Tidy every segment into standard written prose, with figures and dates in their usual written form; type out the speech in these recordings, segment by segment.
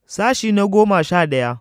Sashi na 11.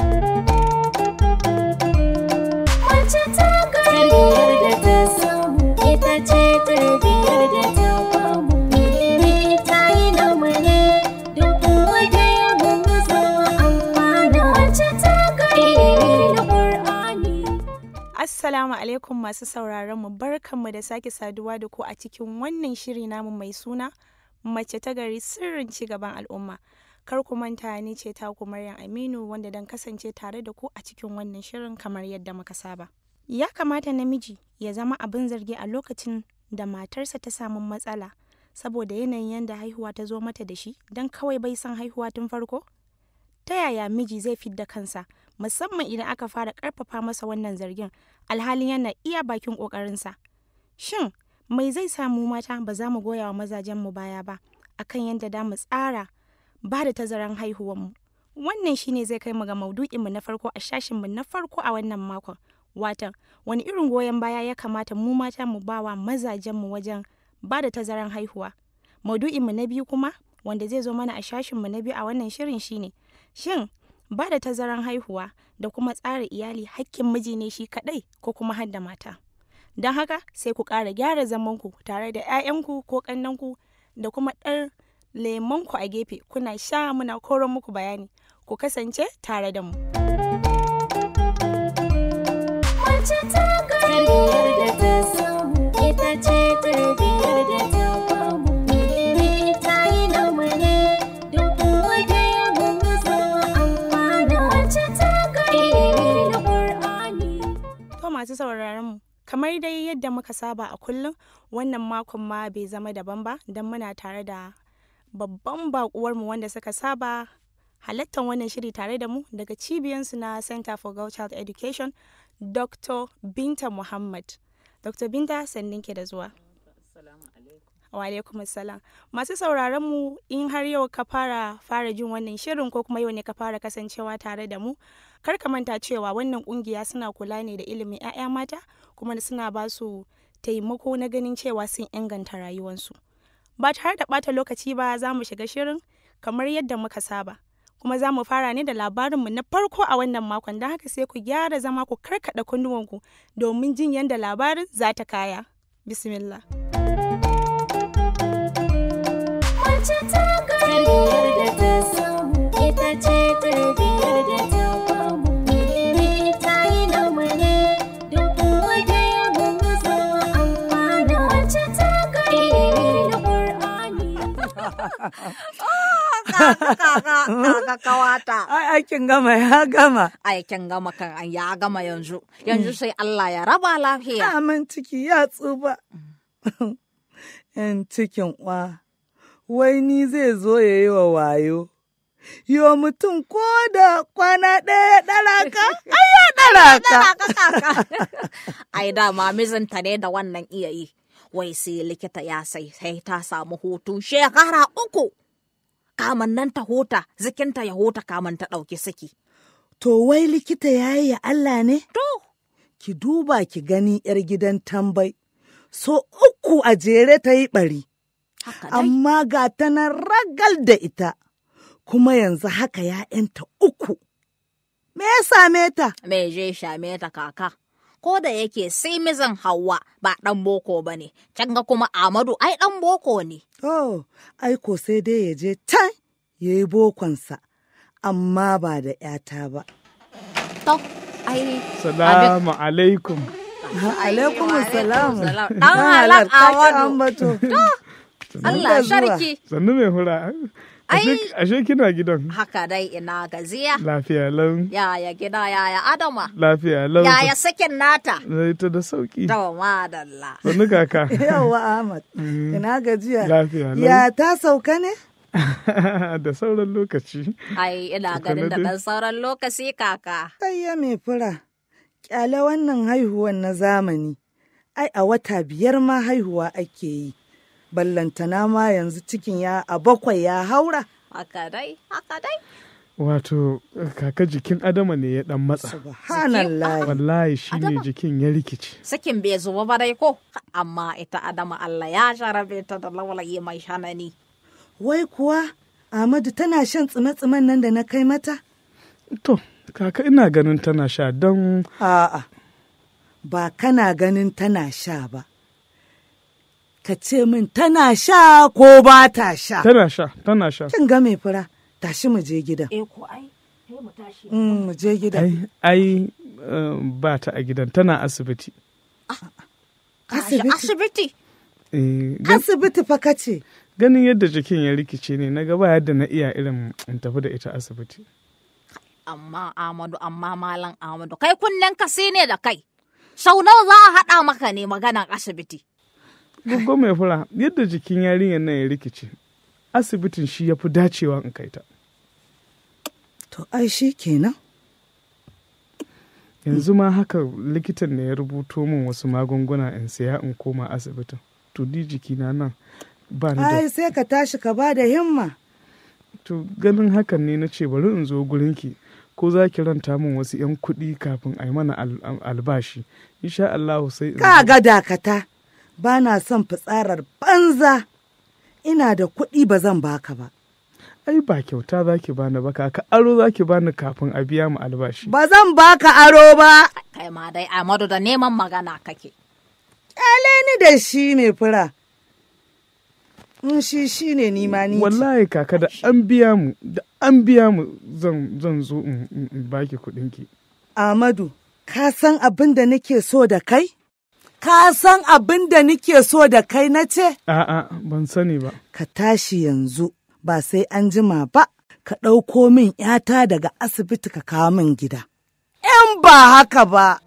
Mace ta tarbiyar da ta samu, ita ce tarbiyar da ta bamu. Ta yi namune duk wanda ya guza amfana. Mace ta ilimi da Qur'ani. Assalamu alaikum masu sauraron mu, barkanmu da sake saduwa da ku a cikin wannan shiri namu mai suna Mace ta gari sirrin cigaban al'umma. Kar ku manta ni ce taku Maryam Aminu wanda dan kasance tare da ku a cikin wannan shirin kamar yadda muka saba. Ya kamata namiji ya zama abin zargi a lokacin da matarsa ta samu matsala saboda yanayin yadda haihuwa ta zo mata da shi don kawai bai san haihuwa tun farko? Ta yaya miji zai fidda kansa musamman idan aka fara karfafa masa wannan zargin alhalin yana iya bakin kokarinsa? Shin mai zai samu mata ba za mu goya wa mazajenmu baya ba akan yadda da mu tsara ba da tazaran haihuwanmu? Wannan shine zai kai mu ga maudu'inmu na farko a shashinmu na farko a wannan makon. Watan, wani irin goyon baya ya kamata mu mata mu ba wa mazajenmu wajen ba da tazaran haihuwa? Maudu'inmu na biyu kuma wanda zai zo mana a shashinmu na biyu a wannan shirin shine, shin ba da tazaran haihuwa da kuma tsara iyali hakkin miji ne shi kadai ko kuma har da mata? Don haka sai ku ƙara gyara zamanku tare da 'ya'yanku ko ƙannanku da kuma ɗan lemonku a gefe kuna sha muna koron muku bayani. Ku kasance tare da mu. Mace ta tarbiyar da ta samu, ita ce tarbiyar da ta bamu. Ta yi namune duk wanda ya guza amfana. Mace ta ilimi da Qur'ani. To masu sauraron mu, kamar dai yadda muka saba a kullum, wannan makon ma bai zama daban ba don muna tare da babban bakuwarmu wanda suka saba halattar wannan shiri tare da mu daga cibiyansu na Center for Girl Child Education, Dr. Binta Muhammad. Dr. Binta, sannin ke da zuwa. Wa alaikum assalam. Masu sauraron mu, in har yau ka fara jin wannan shirin ko kuma yau ne ka fara kasancewa tare da mu, kar ka manta cewa wannan kungiya suna kula ne da ilimin 'ya'ya mata kuma suna ba su taimako na ganin cewa sun inganta rayuwarsu. Ba tare da ɓata lokaci ba za mu shiga shirin kamar yadda muka saba. Kuma za mu fara ne da labarinmu na farko a wannan makon, don haka sai ku gyara zama ku karkaɗa kunnuwanku domin jin yadda labarin za ta kaya. Bismillah. Mace ta tarbiyar da ta samu, ita ce tarbiyar da ta bamu. Ta yi namune duk wanda ya guza amfana. Mace ta ilimi da Qur'ani. Kaka kawata. Aikin gama ya gama. Aikin gama kan ya gama yanzu. Yanzu sai Allah ya raba lafiya. Amin, ciki ya tsuba. Yan cikin uwa, wai ni zai zo ya yi wa wayo. Yo mutum ko da kwana ɗaya ɗara ka? Ai ya ɗara ka. Ai dama mijinta ne da wannan iya yi. Wai sai likita ya sai ta samu hutu shekara 3. Kaman nan ta huta, zikinta ya huta kaman ta ɗauki saki. To wai likita ya yi ya Allah ne? To, Ki duba ki gani 'yar gidan tambai. So 3 a jere ta yi ɓari. haka dai. Amma ga ta nan ragal da ita. Kuma yanzu haka 'ya'yanta 3. Me ya same ta? Me je shame ta kaka. Ko da yake sai mijin Hauwa ba ɗan boko ba ne, can ga kuma Amadu ai ɗan boko ne. Oh, aiko sai dai ya je can ya yi bokonsa, amma ba da ‘yata ba. To, ai. Salamu alaikum. Alaikum salamu. Ɗan halak Amadu. To, Allah sarki. Sannu mai hura. Ashe kina gidan. Haka dai ina gaziya. Lafiya lau. Yaya gida yaya Adama. Lafiya lau. Yaya sakin nata. Ta da sauki. To madalla. Sannu kaka. Yawwa Ahmad, ina gajiya. Lafiya lau. Ya ta sauka ne? Da sauran lokaci. Ai ina ganin da ɗan sauran lokaci kaka. Ayya mai fura, ƙyale wannan haihuwan na zamani. Ai a wata 5 ma haihuwa ake yi. Ballantana ma yanzu cikin ya a 7 ya haura. Haka dai. Wato kaka jikin Adama ne ya dan matsa. Subhanallah. Wallahi shi ne jikin ya rikice. Sakin bai zuba ba dai ko, amma ita Adama Allah ya sharabe ta da lawalayi mai shanani. Wai kuwa Ahmadu tana shan tsime-tsimen nan da na kai mata? To, kaka ina ganin tana sha don... A'a, ba kana ganin tana sha ba. Ka ce min tana sha ko ba ta sha? Tana sha, tana sha. Kin ga mai fura, tashi mu je gidan. ko ai sai mu tashi. Mu je gidan. Ba ta a gidan, tana asibiti. Asibiti? Asibiti fa kace. Ganin yadda jikin ya rikice ne, na gaba yadda na iya irin in tafi da ita asibiti. Amma Malam Ahmadu, kai kunnen ka sai ne da kai. Sau nawa za a haɗa maka ne maganan asibiti? Goggo mai fura, yadda jikin yarinyar nan ya rikice, asibitin shi ya fi dacewa in kai ta. To ai shi kenan. Yanzu ma haka likitan ne ya rubuto min wasu magunguna in saya in koma asibitin. To di jikina nan ba ni da... Ai sai ka tashi ka ba da himma. To ganin hakan ne na ce bari in zo gurinki ko za ki ranta min wasu 'yan kuɗi kafin a yi mana albashi. Insha Allah sai in... Ka ga dakata, ba na son fitsarar banza. Ina da kuɗi ba zan baka ba. Ai ba kyauta za ki bani ba, ka aro za ki bani kafin a biya mu albashi. Ba zan baka aro ba. Kai ma dai Ahmadu da neman magana kake. Ƙyale ni da shi mai fura. In shi ne nima ni. Wallahi kaka da an biya mu zan zo in baki kuɗinki. Ahmadu, ka san abin da nake so da kai? Ka san abin da nake so da kai na ce? A'a, ban sani ba. Ka tashi yanzu, ba sai an jima ba, ka ɗauko min ‘yata daga asibiti ka kawo min gida. ‘Yan ba haka ba.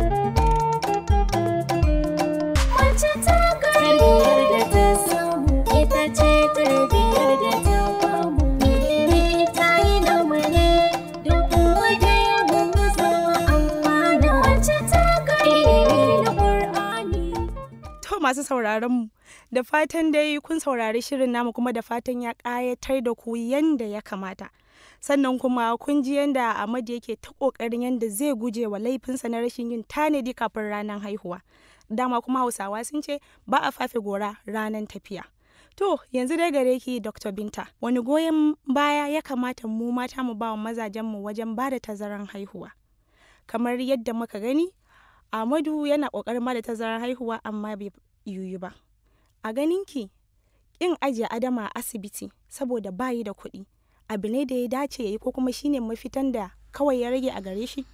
Mace ta tarbiyar da ta samu, ita ce tarbiyar da ta bamu. Ta yi namu ne, duk wanda ya gumu zama amfana. Mace ta ilimi na Ƙur'ani. To masu sauraron mu, da fatan dai kun saurari shirin namu kuma da fatan ya ƙayatar da ku yanda ya kamata. Sannan kuma kun ji yanda Ahmadu yake ta ƙoƙarin yanda zai guje wa laifinsa na rashin yin tanadi kafin ranar haihuwa. Dama kuma Hausawa sun ce ba a fafe gora ranar tafiya. To yanzu dai gare ki Dr. Binta, wani goyon baya ya kamata mu mata mu ba wa mazajenmu wajen ba da tazaran haihuwa? Kamar yadda muka gani, Ahmadu yana ƙoƙarin ba da tazaran haihuwa amma bai yiwu ba. A ganinki, ƙin ajiye Adama a asibiti saboda bayi da kuɗi, abu ne da ya dace ya yi ko kuma shine mafitan da kawai ya rage a gare shi?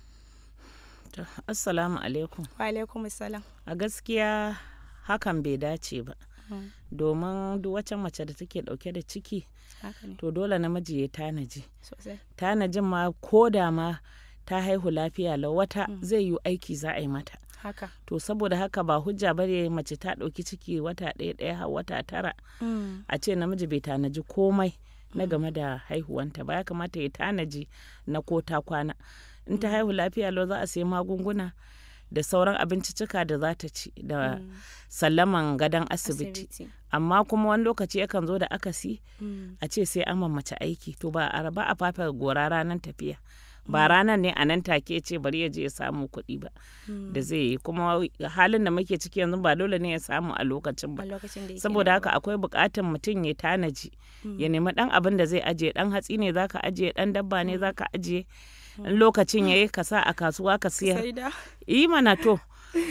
Assalamu alaikum. Wa alaikum assalam. A gaskiya hakan bai dace ba. Domin duk wacce mace da take dauke da ciki, to dole namiji ya tanaji. Tanajin ma ko da ma ta haihu lafiya lau wata zai yi aiki za a yi mata. Haka. To saboda haka ba hujja bane mace ta ɗauki ciki wata ɗaya har wata 9 a ce namiji bai tanaji komai na game da haihuwanta ba. Ya kamata ya tanaji na ko ta kwana. In ta haihu lafiya lau za a sayi magunguna da sauran abinciccika da za ta ci da sallaman gadon asibiti. Amma kuma wani lokaci yakan zo da akasi a ce sai an mace aiki, to ba a fafa gora ranar tafiya. Ba ranar ne a nan take ce bari ya je ya samu kuɗi ba da zai yi, kuma halin da muke ciki yanzu ba dole ne ya samu a lokacin ba. Saboda haka akwai buƙatar mutum ya tanaji ya nemi ɗan abin da zai ajiye, ɗan hatsi ne zaka ajiye, ɗan dabba ne zaka ajiye, in lokacin yayi ka sa a kasuwa ka siyar. Yi mana to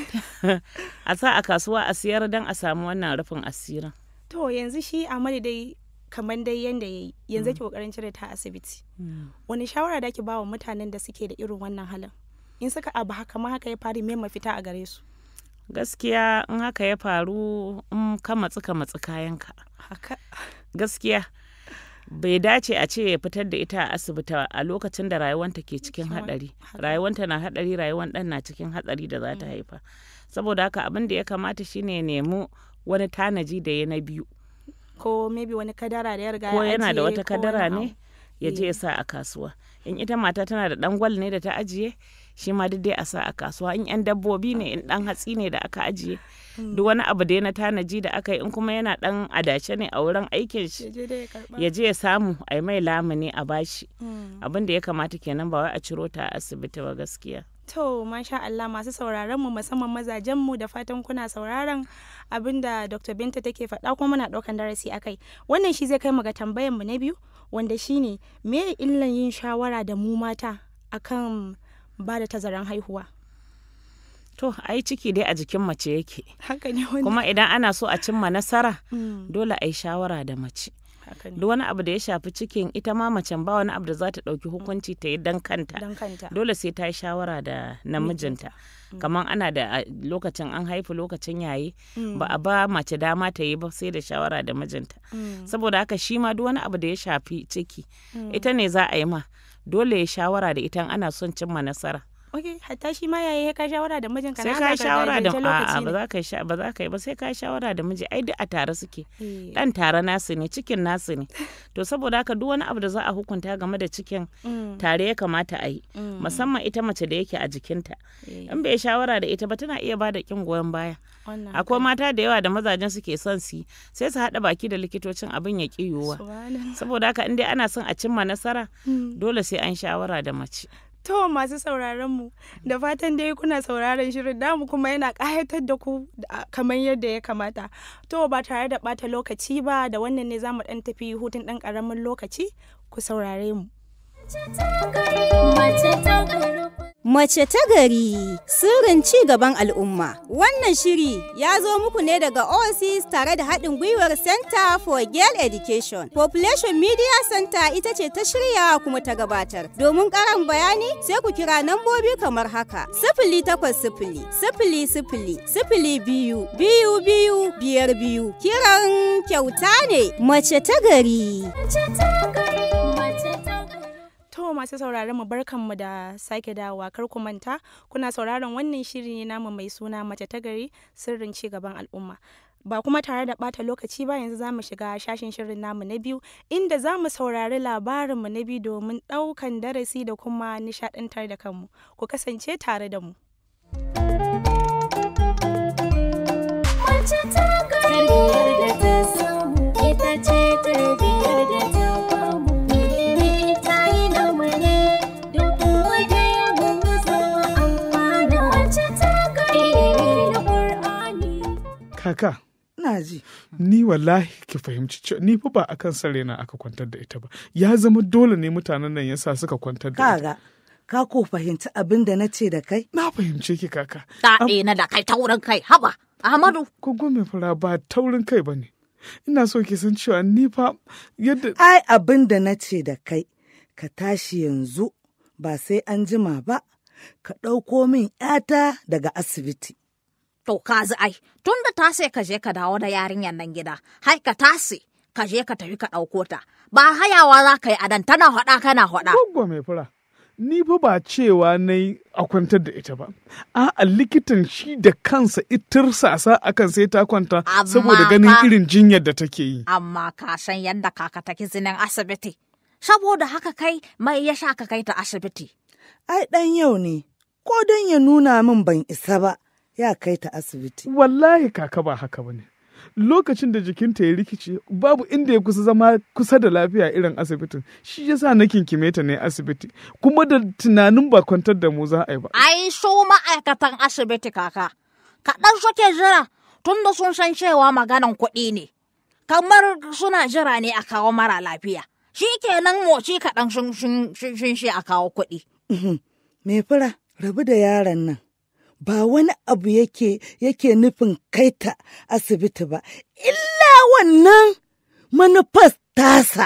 a sa a kasuwa a siyar don a samu wannan rufin asirin. To yanzu shi Ahmadu dai kamar dai yanda ya yi yanzu ke kokarin cire ta asibiti. Wani shawara da ke ba wa mutanen da suke da irin wannan halin? In suka abu haka ma haka ya faru me mafita a gare su? Gaskiya in haka ya faru in ka matsi kayanka. Haka. Gaskiya bai dace a ce ya fitar da ita a asibiti a lokacin da rayuwanta ke cikin hadari. Rayuwanta na hadari, rayuwar ɗan na cikin hatsari da za ta haifa. Saboda haka abin da ya kamata shine ya nemi wani tanaji da ya na biyu. Ko maybe wani kadara da ya riga ya ajiye, ko yana da wata kadara ne ya je ya sa a kasuwa. In ita mata tana da ɗan gwal ne da ta ajiye, shi ma duk dai a sa a kasuwa. In 'yan dabbobi ne, in ɗan hatsi ne da aka ajiye, duk wani abu da na tanaji da aka yi, in kuma yana ɗan adashe ne a wurin aikin shi ya je ya samu a yi mai lamuni a bashi. Abin da ya kamata kenan, ba wai a ciro ta a asibiti ba gaskiya. To masha Allah, masu sauraron mu musamman mazajen mu, da fatan kuna sauraron abinda Dr. Binta take faɗa kuma muna ɗaukan darasi akai. Wannan shi zai kai mu ga tambayar mu na biyu, wanda shine me illan yin shawara da mu mata akan ba da tazaran haihuwa. To, ai ciki dai a jikin mace yake. Haka ne wanda. Kuma idan ana so a cimma nasara, dole a yi shawara da mace. Duk wani abu da ya shafi cikin ita ma macen ba wani abu da za ta ɗauki hukunci ta yi dan kanta. Dole sai ta yi shawara da namijinta. Kamar ana da lokacin an haifu lokacin yayi ba a ba mace dama ta yi ba sai da shawara da mijinta. Saboda haka shi ma duk wani abu da ya shafi ciki ita ne za a yi ma. Dole ya shawara da ita ana son cimma nasara. Ok, hatta shi ma yayi ka shawara da mijinka sai ka shawara da a'a ba za ka yi ba sai ka shawara da miji ai duk a tare suke dan tare nasu ne cikin nasu ne to saboda haka duk wani abu da za a hukunta game da cikin tare ya kamata a yi musamman ita mace da yake a jikinta in bai shawara da ita ba tana iya bada kin goyon baya akwai mata da yawa da mazajen suke son su sai su haɗa baki da likitocin abin ya ƙi yiwuwa saboda haka in dai ana son a cimma nasara dole sai an shawara da mace. To masu sauraron mu da fatan dai kuna sauraron shirin namu kuma yana ƙayatar da ku kamar yadda ya kamata. To ba tare da ɓata lokaci ba da wannan ne za mu ɗan tafi hutun ɗan ƙaramin lokaci ku saurare mu. Mace ta gari sirrin ci gaban al'umma. Wannan shiri ya zo muku ne daga OASIS tare da haɗin gwiwar Center for Girl Education. Population Media Center ita ce ta shirya kuma ta gabatar. Domin ƙarin bayani sai ku kira nambobi kamar haka: 0800-002-0252. Kiran kyauta ne. Mace ta gari. To masu sauraron mu barkanmu da sake dawowa, kar ku manta kuna sauraron wannan shiri ne namu mai suna Mace ta gari sirrin ci gaban al'umma. Ba kuma tare da bata lokaci ba yanzu zamu shiga shashin shirin namu na biyu inda zamu saurari labarinmu na biyu domin ɗaukan darasi da kuma nishaɗantar da kanmu. Ku kasance tare da mu. Mace ta gari da ta samu ita ce tarbiyar da ta bamu. Kaka, ina ji. Ni wallahi ki fahimci cewa ni fa ba akan sare na aka kwantar da ita ba. Ya zama dole ne mutanen nan yasa suka kwantar da ita. Kaga, ka ko fahimci abin da na ce da kai? Na fahimce ki kaka. Daɗe na da kai taurin kai, haba, Ahmadu. Kogo mai fara ba taurin kai ba ne. Ina so ki san cewa ni fa yadda... Ai abin da na ce da kai, ka tashi yanzu ba sai an jima ba, ka ɗauko min ‘yata daga asibiti. To ka ai, tun da ta sai ka je ka dawo da yarinyar nan gida, hai ka tasi ka je ka tafi ka ɗauko ta. Ba hayawa za ka yi adan tana haɗa kana haɗa. Gwaggwa mai fura, ni fa ba cewa na yi a kwantar da ita ba. A'a likitan shi da kansa itirsasa akan sai ta kwanta saboda ganin irin jinyar da take yi. Amma ka san yadda kaka take zinin asibiti. Saboda haka kai mai ya sha ka kai ta asibiti. Ai ɗan yau ne, ko don ya nuna min ban isa ba. Ya kai ta asibiti. Wallahi kaka ba haka bane. Lokacin da jikinta ya rikice babu inda ya kusa zama kusa da lafiya irin asibitin. Shi yasa na kinkime ta ne asibiti. Kuma da tunanin ba kwantar da mu za a yi ba. Ai su ma'aikatan asibiti kaka. Kaɗan suke jira tun da sun san cewa maganan kuɗi ne. Kamar suna jira ne a kawo mara lafiya. Shi kenan moci kaɗan sun shi a kawo kuɗi. Me fura rabu da yaron nan. Ba wani abu yake nufin kai ta asibiti ba, illa wannan manufar tasa.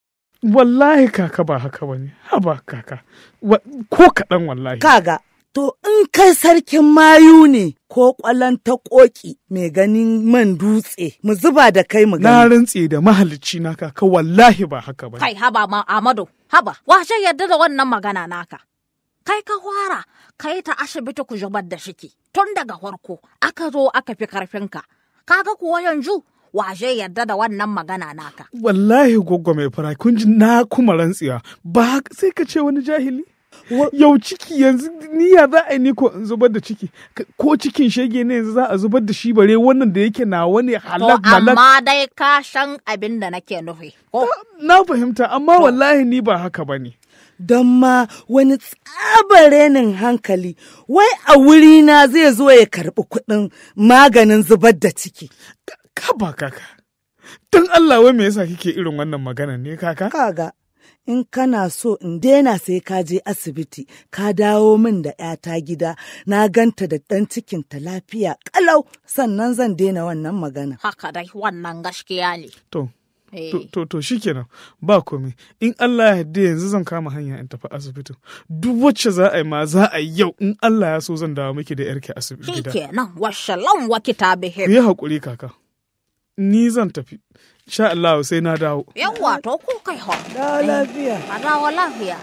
Wallahi kaka ba haka ba ne, haba kaka, ko kaɗan wallahi. Kaga, to in kai sarkin mayu ne ko ƙwallon ta ƙoƙi mai ganin man dutse, mu zuba da kai mu gani. Na rantse da mahalicci na kaka wallahi ba haka ba. Kai haba ma Amadu, haba, washe yarda da wannan magana naka. Kai ka fara, kai ta asibiti ku zubar da shiki. Tun daga farko, aka zo aka fi karfinka. Kaga kuwa yanzu, waje yarda da wannan magana naka. Wallahi gwaggwa mai fara, kun ji na kuma rantsiya. Ba sai ka ce wani jahili? Yau ciki yanzu niyya za a yi ni ko in zubar da ciki. Ko cikin shege ne yanzu za a zubar da shi bare wannan da yake na wani halak malak. Amma dai ka san abin da nake nufi. Na fahimta, amma wallahi ni ba haka ba ne. Don ma wani tsabarenin hankali, wai a wurina zai zo ya karɓi kuɗin maganin zubar da ciki. Kaba kaka, Don Allah wai me yasa kike irin wannan magana ne kaka? Kaga, in kana so in daina sai ka je asibiti, ka dawo min da ‘yata gida, na ganta da ɗan cikinta lafiya ƙalau, sannan zan daina wannan magana. Haka dai wannan gaskiya ne. To shikenan ba komai. In Allah ya yarda yanzu zan kama hanya in tafi asibitin. Duk wacce za a yi ma za a yi yau, in Allah ya so zan dawo miki da ‘yarki asibiti gida. Shikenan washalan wakita bihe. Ku yi haƙuri kaka. Ni zan tafi. Sha Allah sai na dawo. Yawwa to ku kai ho. Dawo lafiya. A dawo lafiya.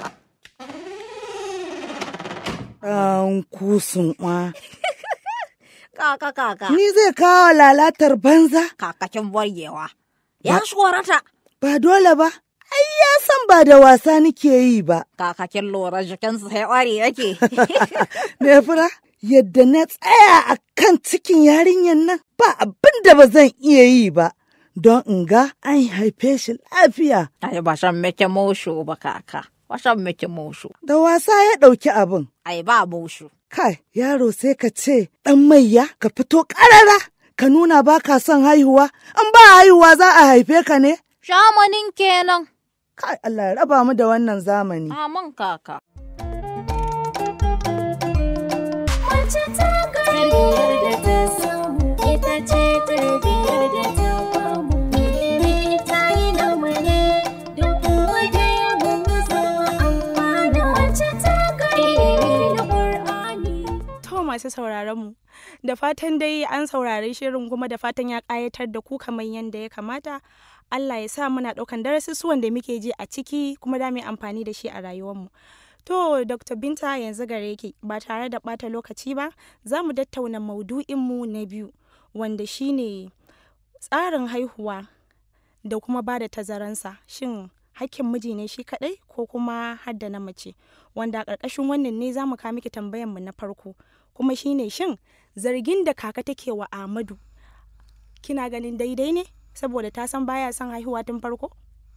Ɗan kusun wa. Kaka. Ni zai kawo lalatar banza? Kakakin borgewa. Ya tsorata. Ba dole ba. Ai ya san ba da wasa nike yi ba. Kakakin lura jikinsu sai ƙwari yake. Me fura? Yadda na tsaya a kan cikin yarinyar nan ba abin da ba zan iya yi ba. Don in ga an haife shi lafiya. Ai ba shan miki mushu ba kaka. Ba shan miki mushu. Da wasa ya ɗauki abin. Ai ba mushu. Kai, yaro sai ka ce ɗan maiya ka fito ƙarara. Ka nuna ba ka son haihuwa, an ba haihuwa za a haife ka ne? Shamanin kenan. Kai, Allah ya raba mu da wannan zamani. Amin kaka. Mace ta gari tarbiyar da ta samu, ita ce tarbiyar da ta bamu. Ilimi ta yi namu ne, duk wanda ya gumu zama amfana. Mace ta gari ilimi na Ƙur'ani. To masu sauraron mu, da fatan dai an saurari shirin kuma da fatan ya ƙayatar da ku kamar yadda ya kamata. Allah ya sa muna ɗaukan darasisuwan da muke ji a ciki kuma da mu amfani da shi a rayuwarmu. To, Dr. Binta yanzu gare ki ba tare da ɓata lokaci ba, za mu tattauna maudu'inmu na biyu, wanda shine tsarin haihuwa da kuma ba da tazaransa. Shin hakkin miji ne shi kaɗai ko kuma hadda na mace? Wanda a ƙarƙashin wannan ne za mu kawo miki tambayanmu na farko. Kuma shine shin zargin da kaka take wa Ahmadu kina ganin daidai ne saboda ta san baya son haihuwa tun farko?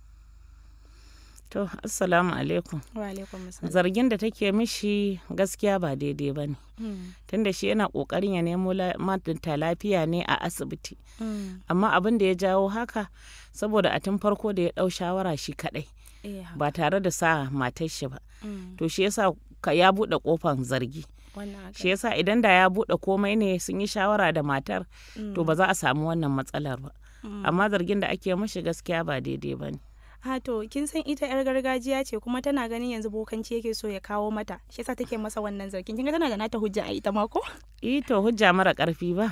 To, assalamu alaikum. Wa alaikum assalam. Zargin da take mishi gaskiya ba daidai ba ne. Tunda shi yana ƙoƙarin ya nemo mata lafiya ne a asibiti. Amma abin da ya jawo haka saboda a tun farko da ya ɗau shawara shi kaɗai ba tare da sa matar shi ba. To shi yasa ya buɗe ƙofan zargi. Shi yasa idan da ya buɗe komai ne sun yi shawara da matar to ba za a samu wannan matsalar ba. Amma zargin da ake mashi gaskiya ba daidai ba ne. To kin san ita yar gargajiya ce kuma tana ganin yanzu bokanci yake so ya kawo mata, shi yasa take masa wannan zargin. Kin ga tana da nata hujja a ita ma ko? To hujja mara karfi ba.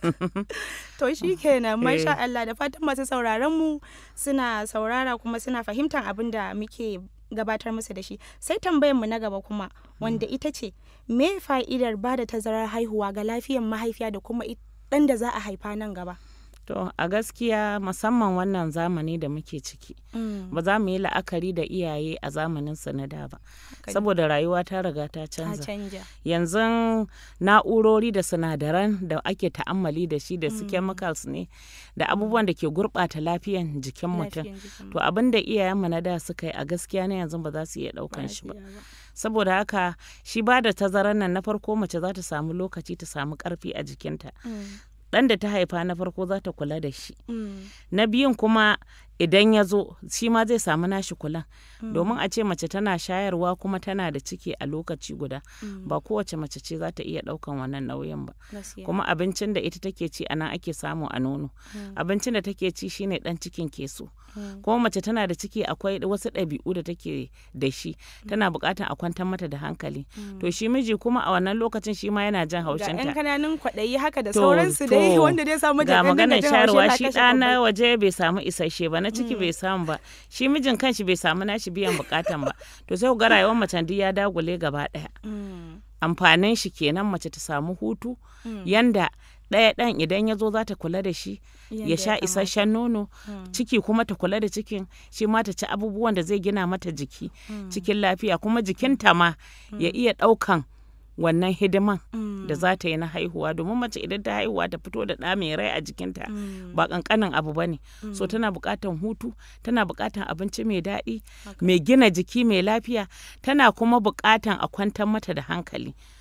To shikenan, masha Allah, da fatan masu sauraron mu suna saurara kuma suna fahimtar abin da muke gabatar musu da shi. Sai tambayar mu na gaba kuma wanda ita ce me fa'idar ba da tazarar haihuwa ga lafiyar mahaifiya da kuma ɗan da za a haifa nan gaba? To a gaskiya musamman wannan zamani da muke ciki ba za mu yi la'akari da iyaye a zamanin na da ba saboda rayuwa ta riga ta canza. Yanzu na'urori da sinadaran da ake ta'ammali da shi da su chemicals ne da abubuwan da ke gurɓata lafiyan jikin mutum. To abin da iyayenmu na da suka yi a gaskiya na yanzu ba za su iya ɗaukan shi ba. Saboda haka shi ba da tazarar nan na farko mace za ta samu lokaci ta samu ƙarfi a jikinta. Ɗan da ta haifa na farko za ta kula da shi. Na biyun kuma idan ya zo shi ma zai samu nashi kula. Domin a ce mace tana shayarwa kuma tana da ciki a lokaci guda ba kowace mace ce za ta iya ɗaukan wannan nauyin ba. Kuma abincin da ita take ci a nan ake samu a nono. Abincin da take ci shine ɗan cikin ke so. Kuma mace tana da ciki akwai wasu ɗabi'u da take da shi tana buƙatar a kwantar mata da hankali. To shi miji kuma a wannan lokacin shi ma yana jan haushinta. Ga 'yan kananun kwaɗayi haka da sauransu dai wanda dai samu ga maganar shayarwa shi ɗa na waje bai samu isasshe ba, na ciki bai samu ba, shi mijin kanshi bai samu nashi biyan bukatan ba. To sai ku ga rayuwar macen duk ya dagule gaba ɗaya. Amfanin shi kenan mace ta samu hutu yanda ɗaya ɗan idan ya zo za ta kula da shi ya sha isasshen nono, ciki kuma ta kula da cikin shi ma ta ci abubuwan da zai gina mata jiki cikin lafiya, kuma jikinta ma ya iya ɗaukan wannan hidiman da za ta yi na haihuwa. Domin mace idan ta haihuwa ta fito da ɗa mai rai a jikinta ba ƙanƙanin abu ba ne. So tana buƙatar hutu, tana buƙatar abinci mai daɗi mai gina jiki mai lafiya, tana kuma buƙatar a kwantar mata da hankali.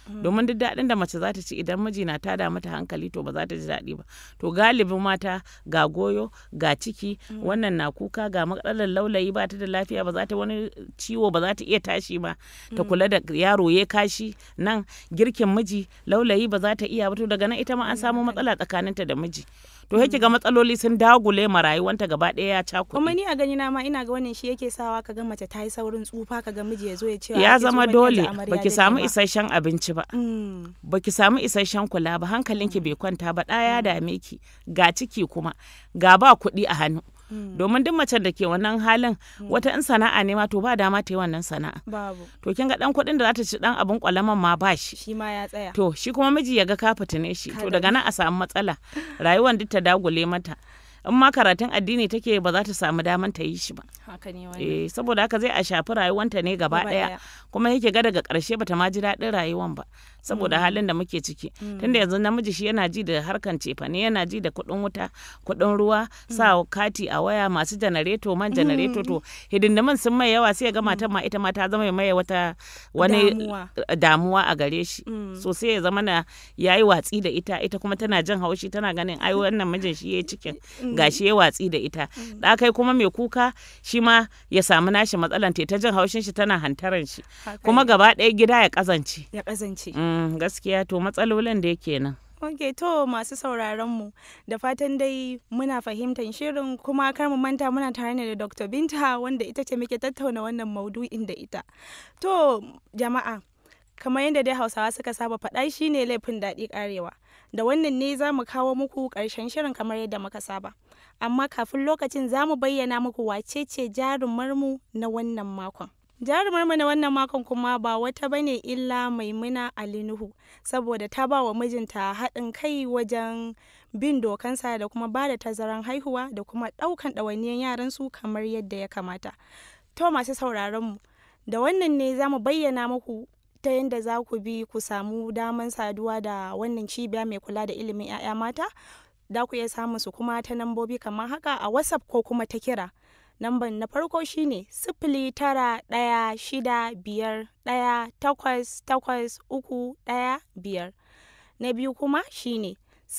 domin duk daɗin da mace za ta ci idan miji na tada mata hankali to ba za ta ji daɗi ba. To galibin mata ga goyo ga ciki wannan na kuka ga matsalar laulayi ba ta da lafiya ba za ta wani ciwo ba za ta iya tashi ba ta kula da yaro ya kashi nan girkin miji laulayi ba za ta iya ba to daga nan ita ma an samu matsala tsakaninta da miji. To yake ga matsaloli sun dagule ma rayuwanta gaba ɗaya ya cakuɗe. Kuma ni a gani na ma ina ga wannan shi yake sawa ka ga mace ta yi saurin tsufa ka ga miji ya zo ya ce ya zama dole baki samu isasshen abinci ba baki samu isasshen kula ba hankalinki bai kwanta ba ɗaya dame ki ga ciki kuma ga ba kuɗi a hannu. Domin duk macen da ke wannan halin wata in sana'a ne ma to ba dama ta yi wannan sana'a. Babu. To kin ga dan kuɗin da za ta ci dan abin kwalaman ma ba shi. Shi ma ya tsaya. To shi kuma miji ya ga ka fitine shi. To daga nan a samu matsala. Rayuwar duk ta dagule mata. In ma karatun addini take ba za ta samu daman ta yi shi ba. Haka ne wannan. Saboda haka zai a shafi rayuwanta ne gaba ɗaya. Kuma yake ga daga ƙarshe bata ma ji daɗin rayuwan ba. Saboda halin da muke ciki. Tunda yanzu namiji shi yana ji da harkan cefane yana ji da kuɗin wuta, kuɗin ruwa, sa kati a waya masu janareto man janareto to hidindimin sun mai yawa sai ga matan ma ita ma ta zama mai wata wani damuwa a gare shi. So sai ya zama na yayi watsi da ita kuma tana jin haushi tana ganin ai wannan mijin shi yayi cikin gashi ya watsi da ita. Da kai kuma mai kuka shi ma ya samu nashi matsalan ta jin haushin shi tana hantaran shi. Kuma gaba ɗaya gida ya kazance. Ya kazance. Gaskiya to matsalolin da yake nan. Ok, to masu sauraron mu da fatan dai muna fahimtar shirin kuma kar mu manta muna tare ne da Dr. Binta wanda ita ce muke tattauna wannan maudu'in da ita. To jama'a, kamar yadda dai Hausawa suka saba faɗa shine laifin daɗi ƙarewa. Da wannan ne za mu kawo muku ƙarshen shirin kamar yadda muka saba. Amma kafin lokacin za mu bayyana muku wace ce jarumarmu na wannan makon. Jarumarmu na wannan makon kuma ba wata bane illa Maimuna Ali Nuhu saboda ta ba wa mijinta haɗin kai wajen bin dokansa da kuma ba da tazaran haihuwa da kuma ɗaukan ɗawainiyan yaransu kamar yadda ya kamata. To masu sauraronmu, da wannan ne za mu bayyana muku ta yadda za ku bi ku samu daman saduwa da wannan cibiya mai kula da ilimin 'ya'ya mata. Da ku iya samun su kuma ta nambobi kamar haka a WhatsApp ko kuma ta kira. Namban na farko shine 0916518835. Na biyu kuma shine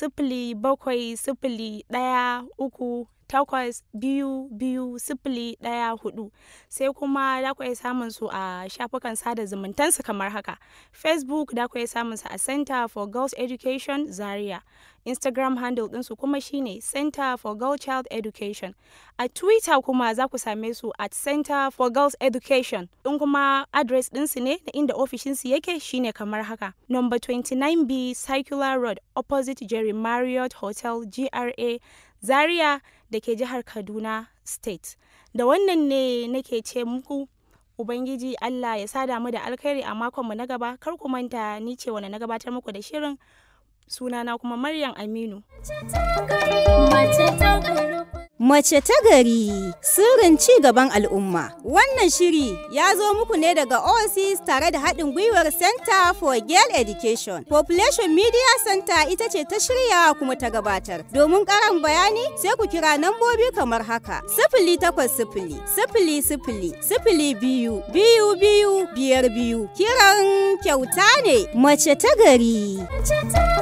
0701382204. Sai kuma da ku iya samun su a shafukan sada zumuntansu kamar haka. Facebook da ku iya samun su a Center for Girls Education Zaria. Instagram handle ɗinsu kuma shine Center for Girl Child Education. A Twitter kuma za ku same su at Center for Girls Education. Ɗin kuma address ɗinsu ne da inda ofishinsu yake shine kamar haka. Number 29B Circular Road opposite Jerry Marriott Hotel GRA Zaria da ke jihar Kaduna State. Da wannan ne nake ce muku Ubangiji Allah ya sada mu da alkhairi a makonmu na gaba. Kar ku manta ni ce wanda na gabatar muku da shirin. Sunana kuma Maryam Aminu. Mace ta gari sirrin ci gaban al'umma. Wannan shiri ya zo muku ne daga OASIS tare da haɗin gwiwar Center for Girl Education. Population Media Center ita ce ta shirya kuma ta gabatar. Domin ƙarin bayani sai ku kira nambobi kamar haka. 0800-002-222. Kiran kyauta ne. Mace ta gari.